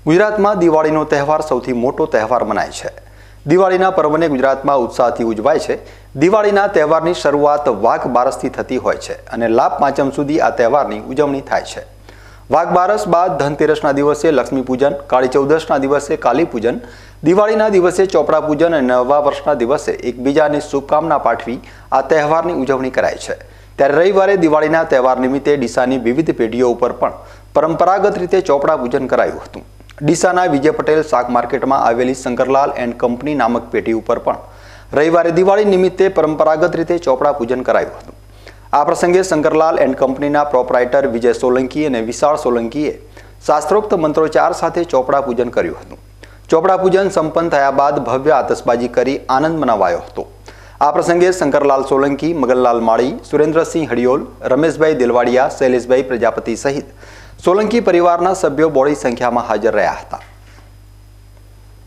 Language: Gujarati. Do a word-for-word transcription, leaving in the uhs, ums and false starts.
ગુજરાતમાં દિવાળીનો તહેવાર સૌથી મોટો તહેવાર મનાય છે। દિવાળીના પર્વને ગુજરાતમાં ઉત્સાહથી ઉજવાય છે। દિવાળીના તહેવારની શરૂઆત વાઘ બારસથી થતી હોય છે અને લાભ પાંચમ સુધી આ તહેવારની ઉજવણી થાય છે। વાઘ બારસ બાદ ધનતેરસના દિવસે લક્ષ્મી પૂજન, કાળી ચૌદસના દિવસે કાલી પૂજન, દિવાળીના દિવસે ચોપડા પૂજન અને નવા વર્ષના દિવસે એકબીજાને શુભકામના પાઠવી આ તહેવારની ઉજવણી કરાય છે। ત્યારે રવિવારે દિવાળીના તહેવાર નિમિત્તે ડીસાની વિવિધ પેઢીઓ ઉપર પણ પરંપરાગત રીતે ચોપડા પૂજન કરાયું હતું। ડીસાના વિજય પટેલ શાક માર્કેટમાં આવેલી શંકરલાલ એન્ડ કંપની નામક પેઢી ઉપર પણ રવિવારે દિવાળી નિમિત્તે પરંપરાગત રીતે ચોપડા પૂજન કરાયું હતું। આ પ્રસંગે શંકરલાલ એન્ડ કંપનીના પ્રોપરાઇટર વિજય સોલંકી અને વિશાળ સોલંકીએ શાસ્ત્રોક્ત મંત્રોચ્ચાર સાથે ચોપડા પૂજન કર્યું હતું। ચોપડા પૂજન સંપન્ન થયા બાદ ભવ્ય આતશબાજી કરી આનંદ મનાવાયો હતો। આ પ્રસંગે શંકરલાલ સોલંકી, મગનલાલ માળી, સુરેન્દ્રસિંહ હડિયોલ, રમેશભાઈ દિલવાડિયા, શૈલેષભાઈ પ્રજાપતિ સહિત સોલંકી પરિવારના સભ્યો બોડી સંખ્યામાં હાજર રહ્યા હતા।